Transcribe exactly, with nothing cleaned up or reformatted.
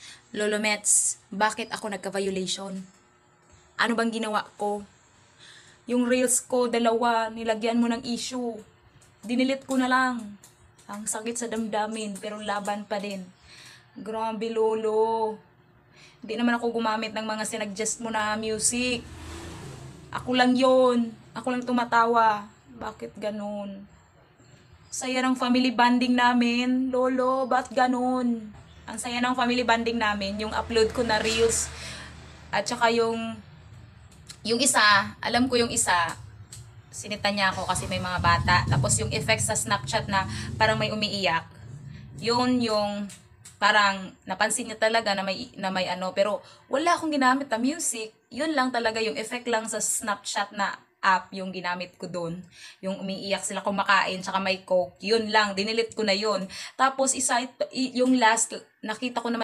Lolo Mets, bakit ako nagka-violation? Ano bang ginawa ko? Yung reels ko, dalawa, nilagyan mo ng issue. Dinilit ko na lang. Ang sakit sa damdamin, pero laban pa din. Grabe, Lolo. Hindi naman ako gumamit ng mga sinadjust mo na music. Ako lang yon. Ako lang tumatawa. Bakit ganun? Saya ng family bonding namin. Lolo, ba't ganun? Ang saya ng family bonding namin, yung upload ko na reels. At saka yung, yung isa, alam ko yung isa, sinita niya ako kasi may mga bata. Tapos yung effect sa Snapchat na parang may umiiyak. Yun yung parang napansin niya talaga na may, na may ano. Pero wala akong ginamit na music. Yun lang talaga yung effect lang sa Snapchat na app yung ginamit ko doon. Yung umiiyak sila kumakain, tsaka may coke. Yun lang, dinilit ko na yun. Tapos isa, yung last, nakita ko naman